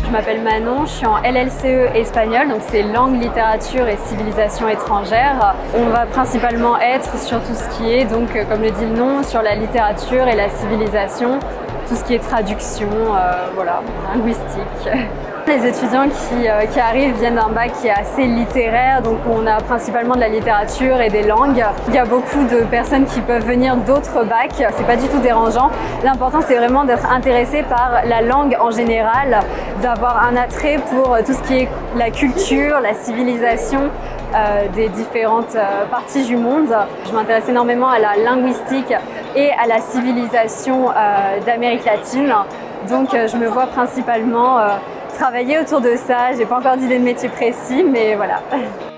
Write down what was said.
Je m'appelle Manon, je suis en LLCE espagnol, donc c'est langue, littérature et civilisation étrangère. On va principalement être sur tout ce qui est, donc comme le dit le nom, sur la littérature et la civilisation, tout ce qui est traduction, voilà, linguistique. Les étudiants qui arrivent viennent d'un bac qui est assez littéraire, donc on a principalement de la littérature et des langues. Il y a beaucoup de personnes qui peuvent venir d'autres bacs, c'est pas du tout dérangeant. L'important c'est vraiment d'être intéressé par la langue en général, d'avoir un attrait pour tout ce qui est la culture, la civilisation des différentes parties du monde. Je m'intéresse énormément à la linguistique et à la civilisation d'Amérique latine, donc je me vois principalement travailler autour de ça. J'ai pas encore d'idée de métier précis, mais voilà.